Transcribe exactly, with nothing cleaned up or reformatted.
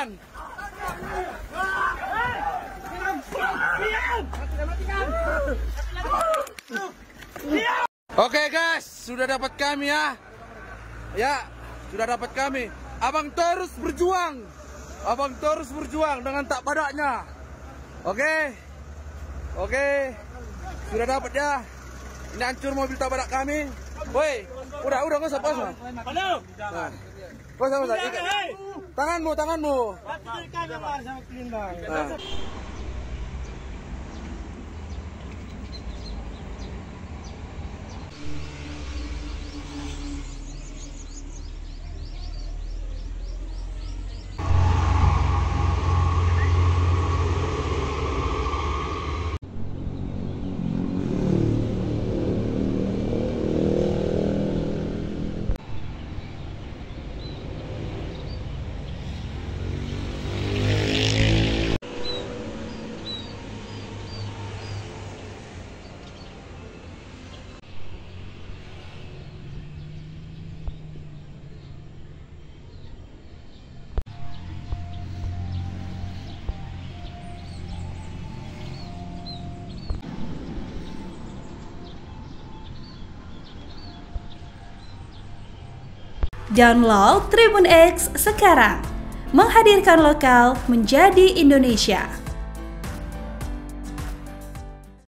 matikan. Oke guys, sudah dapat kami ya. Ya, sudah dapat kami. Abang terus berjuang. Abang terus berjuang dengan tak padaknya. Oke. Oke. Sudah dapat ya. Ini hancur mobil tak padak kami. Woi, udah udah enggak usah puasa. Nah. Puasa puasa. Tanganmu, tanganmu. Nah. Download Tribun X sekarang, menghadirkan lokal menjadi Indonesia.